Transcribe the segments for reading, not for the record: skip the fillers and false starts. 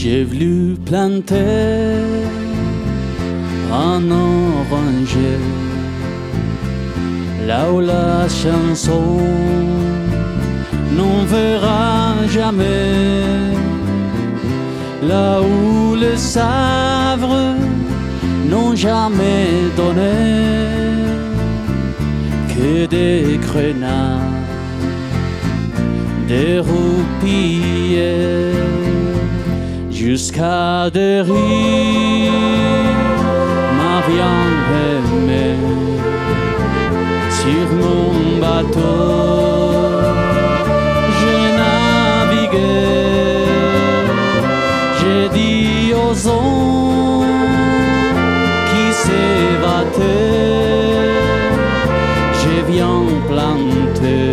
J'ai voulu planter un oranger là où la chanson n'en verra jamais, là où les sabres n'ont jamais donné que des grenades, des roupillers, jusqu'à des rires m'a bien aimé sur mon bateau. J'ai navigué, j'ai dit aux ondes qui s'évataient, je viens planter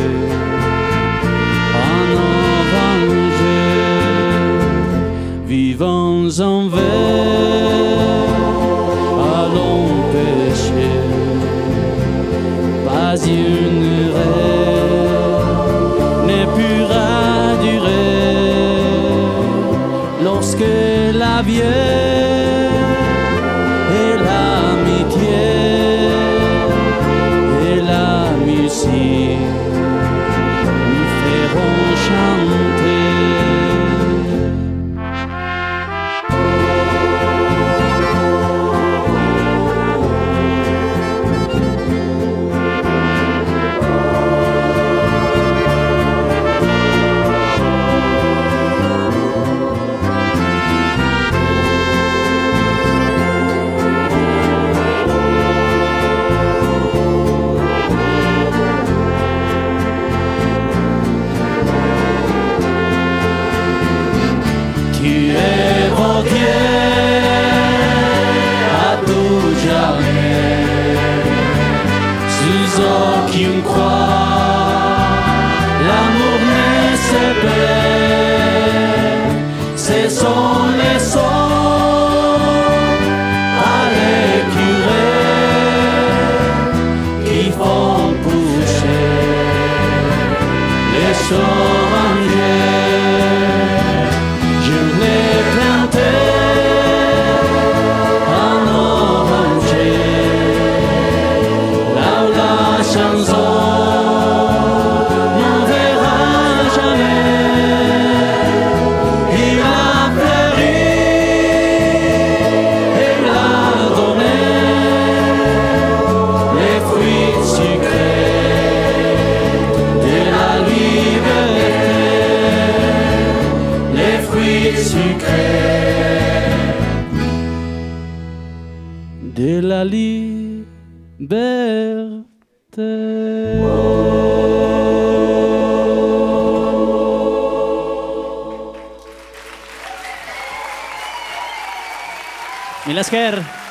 un oranger. Vivons en verre, allons pêcher, pas une heure ne pourra durer lorsque la vieille et l'amitié et la musique nous feront chanter. Tu es rentier à tout jamais, sous aucune croix, l'amour ne se perd. Ce sont les sons à l'écureuil qui font pousser les orangers. Je l'ai planté un oranger là où la chanson n'en verra jamais. Il a fleuri et il a donné les fruits sucrés de la liberté, les fruits sucrés de la liberté. Mil Esker.